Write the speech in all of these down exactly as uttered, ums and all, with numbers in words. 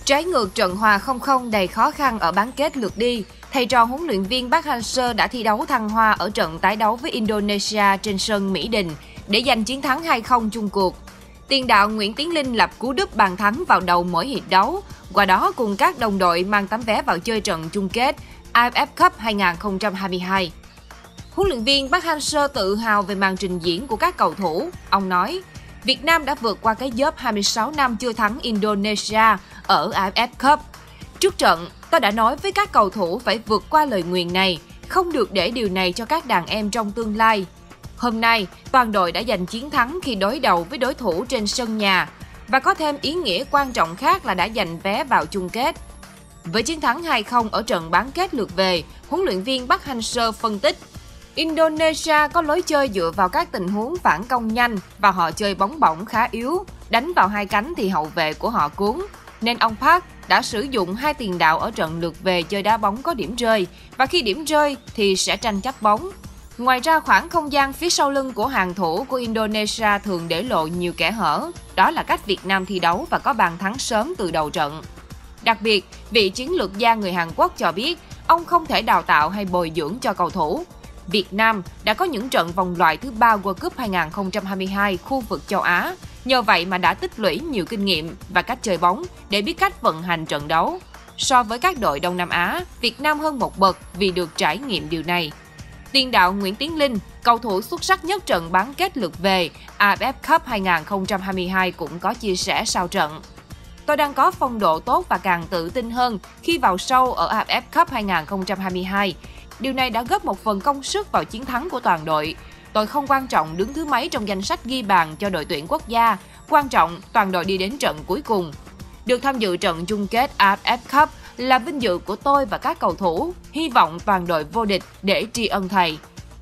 Trái ngược trận hòa không không đầy khó khăn ở bán kết lượt đi, thầy trò huấn luyện viên Park Hang-seo đã thi đấu thăng hoa ở trận tái đấu với Indonesia trên sân Mỹ Đình để giành chiến thắng hai không chung cuộc. Tiền đạo Nguyễn Tiến Linh lập cú đúp bàn thắng vào đầu mỗi hiệp đấu, qua đó cùng các đồng đội mang tấm vé vào chơi trận chung kết a ép ép Cup hai không hai hai. Huấn luyện viên Park Hang-seo tự hào về màn trình diễn của các cầu thủ. Ông nói, Việt Nam đã vượt qua cái dớp hai mươi sáu năm chưa thắng Indonesia ở a ép ép Cup. Trước trận, tôi đã nói với các cầu thủ phải vượt qua lời nguyền này, không được để điều này cho các đàn em trong tương lai. Hôm nay, toàn đội đã giành chiến thắng khi đối đầu với đối thủ trên sân nhà và có thêm ý nghĩa quan trọng khác là đã giành vé vào chung kết. Với chiến thắng hai không ở trận bán kết lượt về, huấn luyện viên Park Hang-seo phân tích, Indonesia có lối chơi dựa vào các tình huống phản công nhanh và họ chơi bóng bổng khá yếu, đánh vào hai cánh thì hậu vệ của họ cuốn. Nên ông Park đã sử dụng hai tiền đạo ở trận lượt về chơi đá bóng có điểm rơi và khi điểm rơi thì sẽ tranh chấp bóng. Ngoài ra, khoảng không gian phía sau lưng của hàng thủ của Indonesia thường để lộ nhiều kẽ hở. Đó là cách Việt Nam thi đấu và có bàn thắng sớm từ đầu trận. Đặc biệt, vị chiến lược gia người Hàn Quốc cho biết ông không thể đào tạo hay bồi dưỡng cho cầu thủ. Việt Nam đã có những trận vòng loại thứ ba World Cup hai không hai hai khu vực châu Á, nhờ vậy mà đã tích lũy nhiều kinh nghiệm và cách chơi bóng để biết cách vận hành trận đấu. So với các đội Đông Nam Á, Việt Nam hơn một bậc vì được trải nghiệm điều này. Tiền đạo Nguyễn Tiến Linh, cầu thủ xuất sắc nhất trận bán kết lượt về a ép ép Cup hai không hai hai cũng có chia sẻ sau trận. Tôi đang có phong độ tốt và càng tự tin hơn khi vào sâu ở a ép ép Cup hai không hai hai. Điều này đã góp một phần công sức vào chiến thắng của toàn đội. Tôi không quan trọng đứng thứ mấy trong danh sách ghi bàn cho đội tuyển quốc gia, quan trọng toàn đội đi đến trận cuối cùng. Được tham dự trận chung kết a ép ép Cup là vinh dự của tôi và các cầu thủ, hy vọng toàn đội vô địch để tri ân thầy.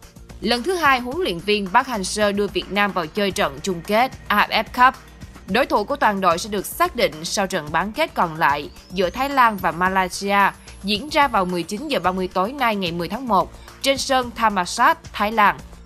Lần thứ hai, huấn luyện viên Park Hang-seo đưa Việt Nam vào chơi trận chung kết a ép ép Cup. Đối thủ của toàn đội sẽ được xác định sau trận bán kết còn lại giữa Thái Lan và Malaysia diễn ra vào mười chín giờ ba mươi tối nay ngày mười tháng một trên sân Thammasat, Thái Lan.